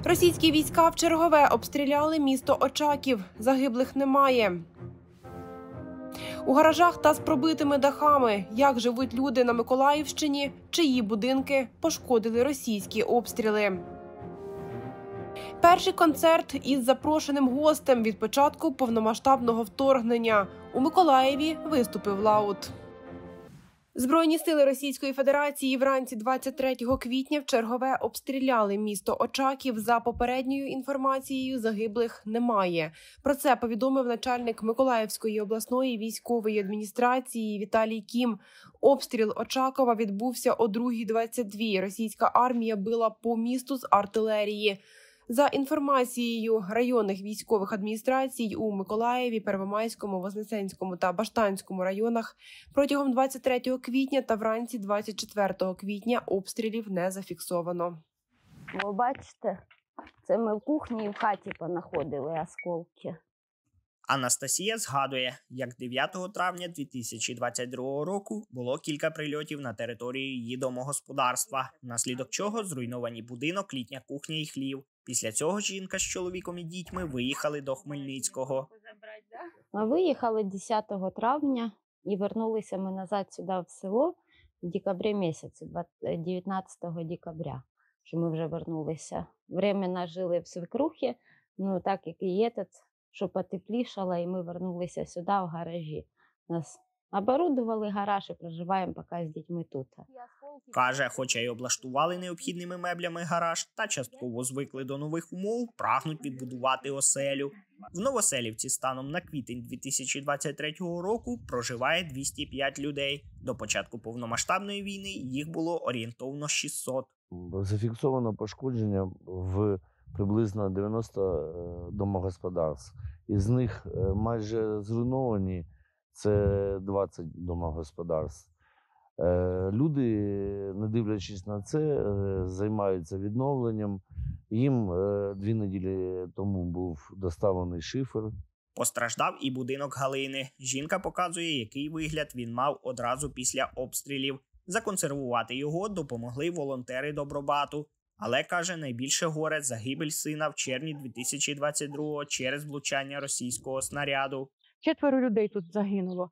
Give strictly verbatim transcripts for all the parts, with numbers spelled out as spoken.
Російські війська в чергове обстріляли місто Очаків. Загиблих немає. У гаражах та з пробитими дахами. Як живуть люди на Миколаївщині, чиї будинки пошкодили російські обстріли. Перший концерт із запрошеним гостем від початку повномасштабного вторгнення. У Миколаєві виступив Лаут. Збройні сили Російської Федерації вранці двадцять третього квітня в чергове обстріляли місто Очаків. За попередньою інформацією, загиблих немає. Про це повідомив начальник Миколаївської обласної військової адміністрації Віталій Кім. Обстріл Очакова відбувся о другій двадцять дві. Російська армія била по місту з артилерії. За інформацією районних військових адміністрацій у Миколаєві, Первомайському, Вознесенському та Баштанському районах протягом двадцять третього квітня та вранці двадцять четвертого квітня обстрілів не зафіксовано. Ви бачите, це ми в кухні і в хаті понаходили осколки. Анастасія згадує, як дев'ятого травня дві тисячі двадцять другого року було кілька прильотів на території її домогосподарства, внаслідок чого зруйновані будинок, літня кухня і хлів. Після цього жінка з чоловіком і дітьми виїхали до Хмельницького. Ми виїхали десятого травня і вернулися ми назад сюди в село в декабрі місяці, дев'ятнадцятого декабря, що ми вже вернулися. Временно жили в свекрухі, ну так як і этот, що потеплішало, і ми вернулися сюди в гаражі. Нас оборудували гараж і проживаємо поки з дітьми тут. Каже, хоча й облаштували необхідними меблями гараж та частково звикли до нових умов, прагнуть відбудувати оселю. В Новоселівці станом на квітень дві тисячі двадцять третього року проживає двісті п'ять людей. До початку повномасштабної війни їх було орієнтовно шістсот. Зафіксовано пошкодження в приблизно дев'яносто домогосподарств. Із них майже зруйновані – це двадцять домогосподарств. Люди, не дивлячись на це, займаються відновленням. Їм дві неділі тому був доставлений шифер. Постраждав і будинок Галини. Жінка показує, який вигляд він мав одразу після обстрілів. Законсервувати його допомогли волонтери Добробату. Але, каже, найбільше горе – загибель сина в червні дві тисячі двадцять другого через влучання російського снаряду. Четверо людей тут загинуло.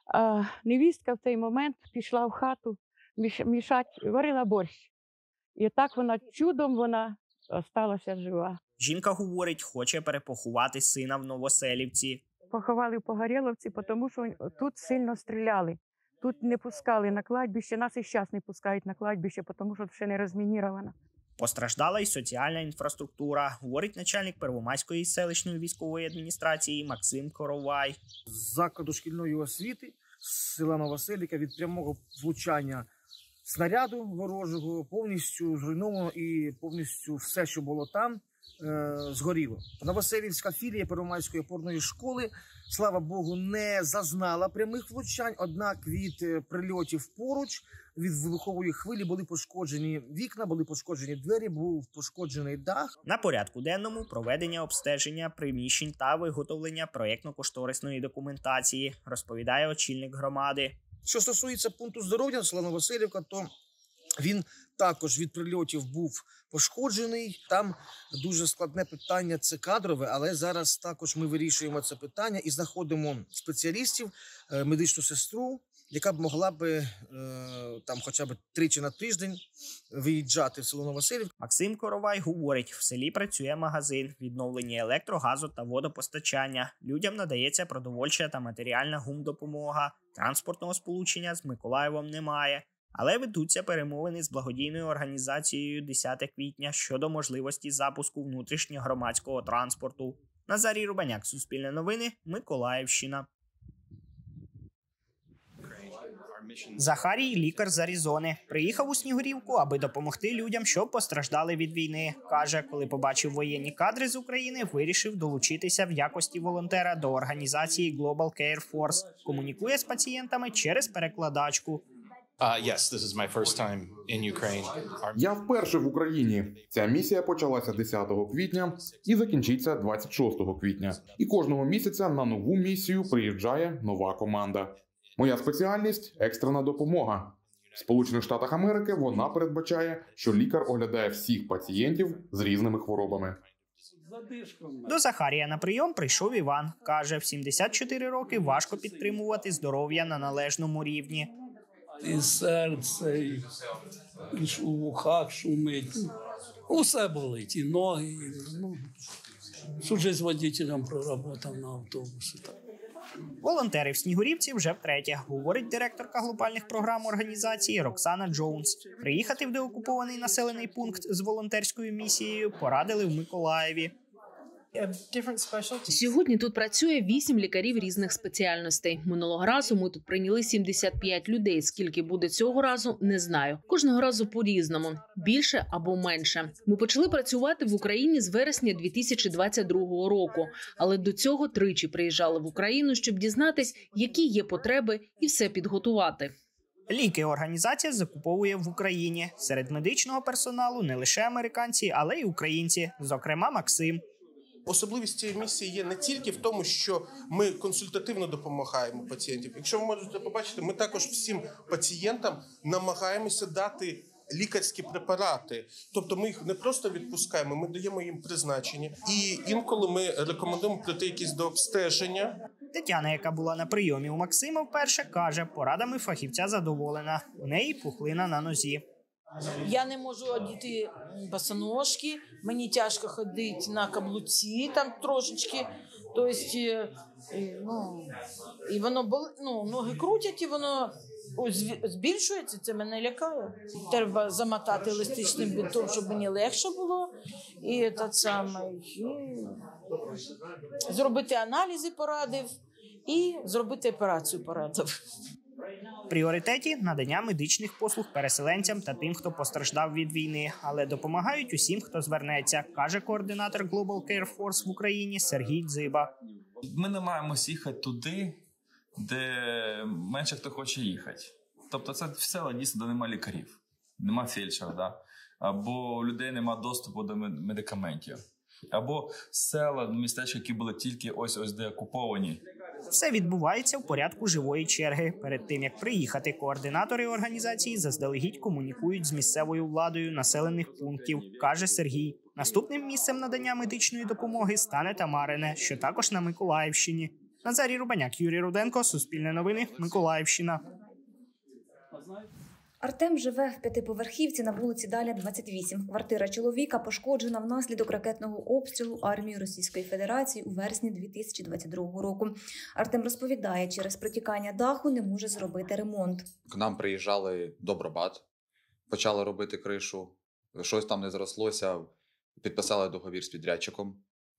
А невістка в цей момент пішла в хату мішати, варила борщ. І так вона чудом вона залишилася жива. Жінка говорить, хоче перепоховати сина в Новоселівці. Поховали в Погорєловці, тому що тут сильно стріляли. Тут не пускали на кладбище, нас і зараз не пускають на кладбище, тому що ще не розмініровано. Постраждала й соціальна інфраструктура, говорить начальник Первомайської селищної військової адміністрації Максим Коровай. З закладу шкільної освіти з села Новоселівка від прямого влучання снаряду ворожого повністю зруйновано і повністю все, що було там, е згоріло. Новоселівська філія Первомайської опорної школи, слава Богу, не зазнала прямих влучань, однак від прильотів поруч, від вибухової хвилі були пошкоджені вікна, були пошкоджені двері, був пошкоджений дах. На порядку денному проведення обстеження приміщень та виготовлення проєктно-кошторисної документації, розповідає очільник громади. Що стосується пункту здоров'я села Новоселівка, то він також від прильотів був пошкоджений. Там дуже складне питання – це кадрове, але зараз також ми вирішуємо це питання і знаходимо спеціалістів, медичну сестру, яка б могла б там хоча б тричі на тиждень виїжджати в село Новоселівка. Максим Коровай говорить, в селі працює магазин, відновлення електро, газу та водопостачання. Людям надається продовольча та матеріальна гумдопомога. Транспортного сполучення з Миколаєвом немає. Але ведуться перемовини з благодійною організацією десяте квітня щодо можливості запуску внутрішньогромадського транспорту. Назарій Рубаняк, Суспільне новини, Миколаївщина. Захарій – лікар з Аризони. Приїхав у Снігурівку, аби допомогти людям, що постраждали від війни. Каже, коли побачив воєнні кадри з України, вирішив долучитися в якості волонтера до організації Global Care Force. Комунікує з пацієнтами через перекладачку. Uh, yes, this is my first time in Ukraine. Я вперше в Україні. Ця місія почалася десятого квітня і закінчиться двадцять шостого квітня. І кожного місяця на нову місію приїжджає нова команда. Моя спеціальність – екстрена допомога. В Сполучених Штатах Америки вона передбачає, що лікар оглядає всіх пацієнтів з різними хворобами. До Захарія на прийом прийшов Іван. Каже, в сімдесят чотири роки важко підтримувати здоров'я на належному рівні. І серце, і, і у вухах шумить. Усе болить, і ноги. І, ну, судже з водителем проработав на автобусі. Волонтери в Снігурівці вже втретє, говорить директорка глобальних програм організації Роксана Джонс. Приїхати в деокупований населений пункт з волонтерською місією порадили в Миколаєві. Сьогодні тут працює вісім лікарів різних спеціальностей. Минулого разу ми тут прийняли сімдесят п'ять людей. Скільки буде цього разу, не знаю. Кожного разу по-різному. Більше або менше. Ми почали працювати в Україні з вересня дві тисячі двадцять другого року. Але до цього тричі приїжджали в Україну, щоб дізнатись, які є потреби і все підготувати. Ліки організація закуповує в Україні. Серед медичного персоналу не лише американці, але й українці. Зокрема, Максим. Особливість цієї місії є не тільки в тому, що ми консультативно допомагаємо пацієнтам. Якщо ви можете побачити, ми також всім пацієнтам намагаємося дати лікарські препарати. Тобто ми їх не просто відпускаємо, ми даємо їм призначення. І інколи ми рекомендуємо пройти якісь дообстеження. Тетяна, яка була на прийомі у Максима вперше, каже, порадами фахівця задоволена. У неї пухлина на нозі. Я не можу одіти босоножки, мені тяжко ходити на каблуці, там трошечки. Тобто, ну, і воно, ну, ноги крутять, і воно збільшується, це мене лякає. Треба замотати еластичним бінтом, щоб мені легше було. І те саме, і зробити аналізи порадив, і зробити операцію порадив. В пріоритеті – надання медичних послуг переселенцям та тим, хто постраждав від війни. Але допомагають усім, хто звернеться, каже координатор Global Care Force в Україні Сергій Дзиба. Ми намагаємося їхати туди, де менше хто хоче їхати. Тобто це в села дійсно, де немає лікарів, немає фельдшера, да? Або у людей немає доступу до медикаментів. Або села, містечка, які були тільки ось-ось деокуповані. Все відбувається в порядку живої черги. Перед тим, як приїхати, координатори організації заздалегідь комунікують з місцевою владою населених пунктів, каже Сергій. Наступним місцем надання медичної допомоги стане Тамарине, що також на Миколаївщині. Назарій Рубаняк, Юрій Руденко, Суспільне новини, Миколаївщина. Артем живе в п'ятиповерхівці на вулиці Даля, двадцять вісім. Квартира чоловіка пошкоджена внаслідок ракетного обстрілу армією Російської Федерації у вересні дві тисячі двадцять другого року. Артем розповідає, через протікання даху не може зробити ремонт. К нам приїжджали Добробат, почали робити кришу, щось там не зрослося, підписали договір з підрядчиком.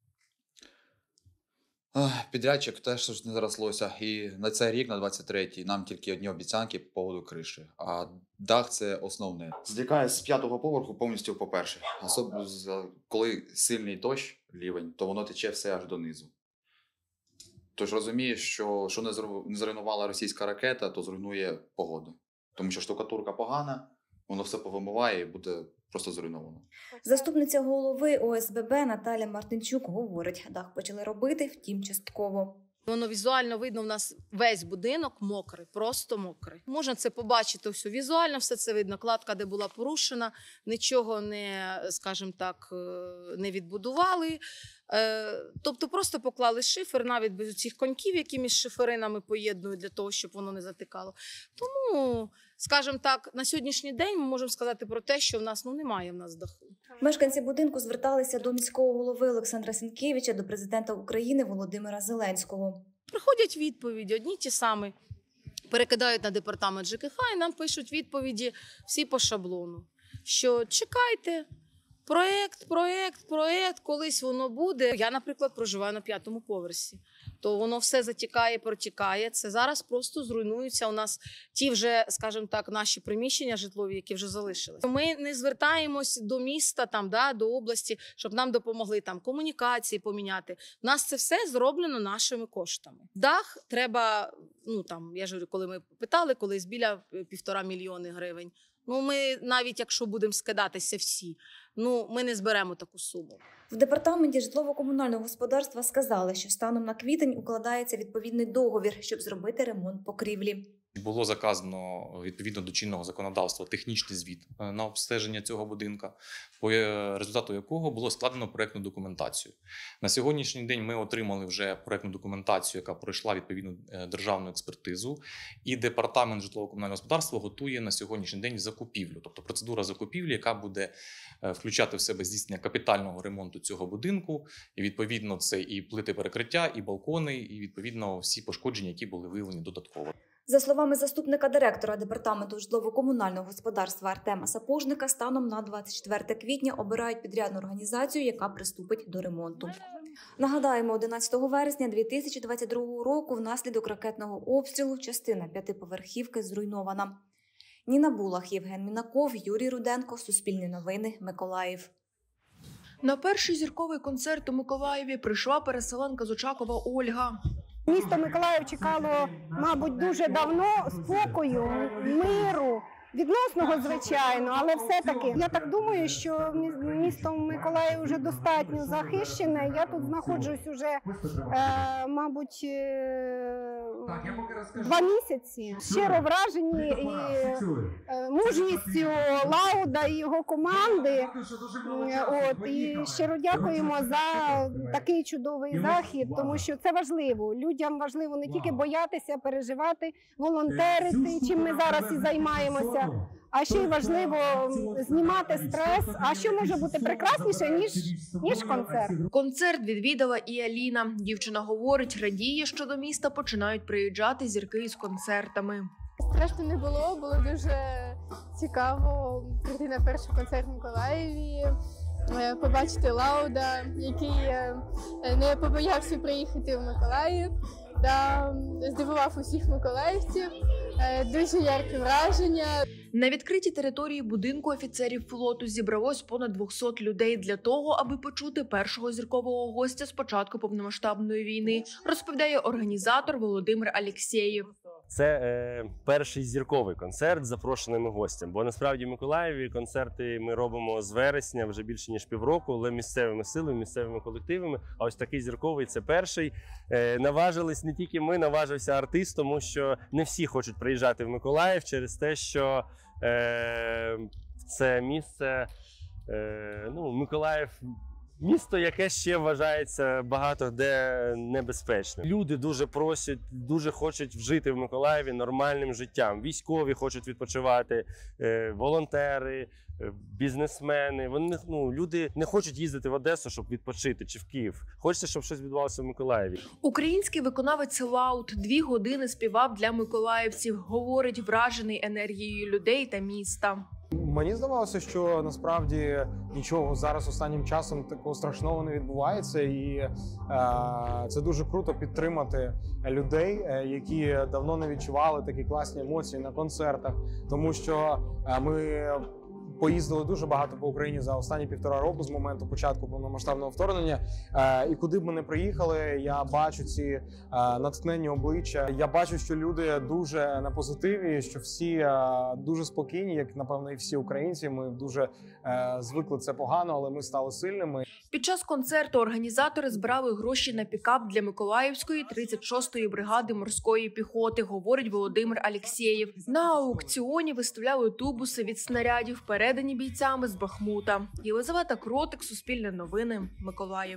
Підрядчик теж не зрослося, і на цей рік, на двадцять третій, нам тільки одні обіцянки по поводу криші, а дах – це основне. Стікає з п'ятого поверху повністю по-перше. Особливо, коли сильний дощ, лівень, то воно тече все аж донизу. Тож розумієш, що, що не зруйнувала російська ракета, то зруйнує погоду. Тому що штукатурка погана, воно все повимиває і буде просто зруйновано. Заступниця голови О С Б Б Наталя Мартинчук говорить, дах почали робити, втім частково. Воно візуально видно, у нас весь будинок мокрий, просто мокрий. Можна це побачити все візуально, все це видно. Кладка, де була порушена, нічого не, скажімо так, не відбудували. Тобто просто поклали шифер, навіть без цих коньків, які між шиферинами поєднують для того, щоб воно не затикало. Тому, скажімо так, на сьогоднішній день ми можемо сказати про те, що в нас ну, немає в нас даху. Мешканці будинку зверталися до міського голови Олександра Сінкевича, до президента України Володимира Зеленського. Приходять відповіді, одні ті самі. Перекидають на департамент Ж К Х і нам пишуть відповіді всі по шаблону. Що чекайте, проєкт, проєкт, проєкт, колись воно буде. Я, наприклад, проживаю на п'ятому поверсі. То воно все затікає, протікає. Це зараз просто зруйнуються у нас ті вже, скажімо так, наші приміщення житлові, які вже залишились. Ми не звертаємось до міста, там, да, до області, щоб нам допомогли там комунікації поміняти. У нас це все зроблено нашими коштами. Дах треба, ну там, я ж говорю, коли ми питали, колись біля півтора мільйони гривень. Ну, ми навіть якщо будемо скидатися всі, ну, ми не зберемо таку суму. В департаменті житлово-комунального господарства сказали, що станом на квітень укладається відповідний договір, щоб зробити ремонт покрівлі. Було заказано відповідно до чинного законодавства технічний звіт на обстеження цього будинка, по результату якого було складено проєктну документацію. На сьогоднішній день ми отримали вже проєктну документацію, яка пройшла відповідну державну експертизу, і департамент житлово-комунального господарства готує на сьогоднішній день закупівлю, тобто процедура закупівлі, яка буде включати в себе здійснення капітального ремонту цього будинку, і відповідно це і плити перекриття, і балкони, і відповідно всі пошкодження, які були виявлені додатково. За словами заступника директора департаменту житлово-комунального господарства Артема Сапожника, станом на двадцять четверте квітня обирають підрядну організацію, яка приступить до ремонту. Нагадаємо, одинадцятого вересня дві тисячі двадцять другого року внаслідок ракетного обстрілу частина п'ятиповерхівки зруйнована. Ніна Булах, Євген Мінаков, Юрій Руденко, Суспільне новини, Миколаїв. На перший зірковий концерт у Миколаєві прийшла переселенка з Очакова Ольга. Місто Миколаїв чекало, мабуть, дуже давно спокою, миру, відносного, звичайно, але все-таки, я так думаю, що місто Миколаїв вже достатньо захищене. Я тут знаходжусь уже, е, мабуть, е, два місяці. Щиро вражені і е, мужністю Лауда і його команди. От, і щиро дякуємо за такий чудовий захід, тому що це важливо. Людям важливо не тільки боятися, переживати, волонтерити, чим ми зараз і займаємося. А ще й важливо знімати стрес. А що може бути прекрасніше, ніж, ніж концерт? Концерт відвідала і Аліна. Дівчина говорить, радіє, що до міста починають приїжджати зірки із концертами. Страшно не було, було дуже цікаво прийти на перший концерт в Миколаєві, побачити Лауда, який не побоявся приїхати в Миколаїв та здивував усіх миколаївців. Дуже яркі враження. На відкритій території будинку офіцерів флоту зібралось понад двохсот людей для того, аби почути першого зіркового гостя з початку повномасштабної війни, розповідає організатор Володимир Алєксєєв. Це е, перший зірковий концерт з запрошеними гостями, бо насправді в Миколаєві концерти ми робимо з вересня вже більше ніж півроку, але місцевими силами, місцевими колективами, а ось такий зірковий – це перший. Е, наважились не тільки ми, наважився артист, тому що не всі хочуть приїжджати в Миколаїв через те, що е, це місце, е, ну, Миколаїв – місто, яке ще вважається багато де небезпечним. Люди дуже просять, дуже хочуть жити в Миколаєві нормальним життям. Військові хочуть відпочивати, волонтери, бізнесмени. Вони, ну, люди не хочуть їздити в Одесу, щоб відпочити, чи в Київ. Хочеться, щоб щось відбувалося в Миколаєві. Український виконавець Лауд дві години співав для миколаївців. Говорить, вражений енергією людей та міста. Мені здавалося, що насправді нічого зараз останнім часом такого страшного не відбувається, і е, це дуже круто підтримати людей, е, які давно не відчували такі класні емоції на концертах, тому що е, ми поїздили дуже багато по Україні за останні півтора року з моменту початку повномасштабного вторгнення. І куди б ми не приїхали, я бачу ці натхненні обличчя. Я бачу, що люди дуже на позитиві, що всі дуже спокійні, як, напевно, і всі українці. Ми дуже звикли це погано, але ми стали сильними. Під час концерту організатори збирали гроші на пікап для Миколаївської тридцять шостої бригади морської піхоти, говорить Володимир Алєксєєв. На аукціоні виставляли тубуси від снарядів, передані бійцями з Бахмута. Єлизавета Кротик, Суспільне новини, Миколаїв.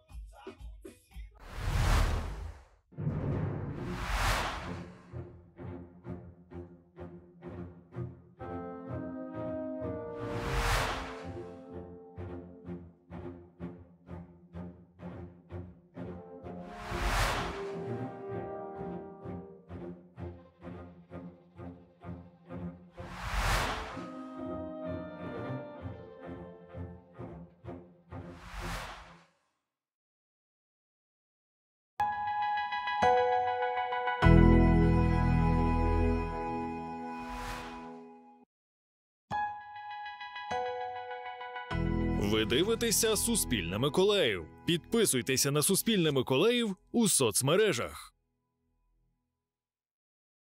Ви дивитеся Суспільне Миколаїв. Підписуйтеся на Суспільне Миколаїв у соцмережах.